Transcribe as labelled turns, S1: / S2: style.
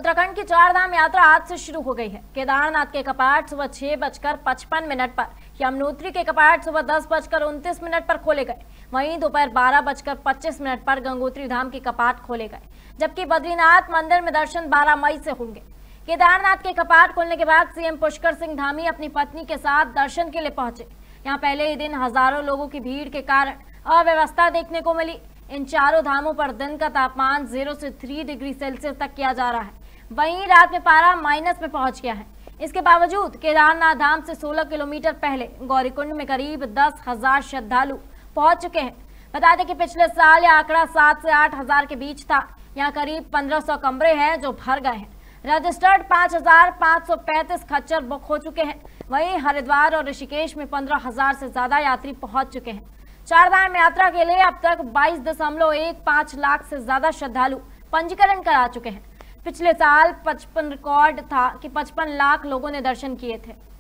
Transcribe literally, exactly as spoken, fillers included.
S1: उत्तराखंड की चार धाम यात्रा आज से शुरू हो गई है। केदारनाथ के कपाट सुबह छह बजकर पचपन मिनट पर, यमुनोत्री के कपाट सुबह दस बजकर उनतीस मिनट पर खोले गए। वहीं दोपहर बारह बजकर पच्चीस मिनट पर गंगोत्री धाम के कपाट खोले गए, जबकि बद्रीनाथ मंदिर में दर्शन बारह मई से होंगे। केदारनाथ के कपाट खोलने के बाद सीएम पुष्कर सिंह धामी अपनी पत्नी के साथ दर्शन के लिए पहुंचे। यहाँ पहले ही दिन हजारों लोगों की भीड़ के कारण अव्यवस्था देखने को मिली। इन चारों धामों पर दिन का तापमान जीरो से थ्री डिग्री सेल्सियस तक किया जा रहा है। वहीं रात में पारा माइनस में पहुंच गया है। इसके बावजूद केदारनाथ धाम से सोलह किलोमीटर पहले गौरीकुंड में करीब दस हजार श्रद्धालु पहुंच चुके हैं। बता दें कि पिछले साल यह आंकड़ा सात से आठ हजार के बीच था। यहाँ करीब पंद्रह सौ कमरे हैं जो भर गए हैं। रजिस्टर्ड पाँच हजार पाँच सौ पैंतीस खच्चर बुक हो चुके हैं। वहीं हरिद्वार और ऋषिकेश में पंद्रह हजार से ज्यादा यात्री पहुंच चुके हैं। चार धाम यात्रा के लिए अब तक बाईस दशमलव एक पाँच लाख से ज्यादा श्रद्धालु पंजीकरण करा चुके हैं। पिछले साल पचपन रिकॉर्ड था कि पचपन लाख लोगों ने दर्शन किए थे।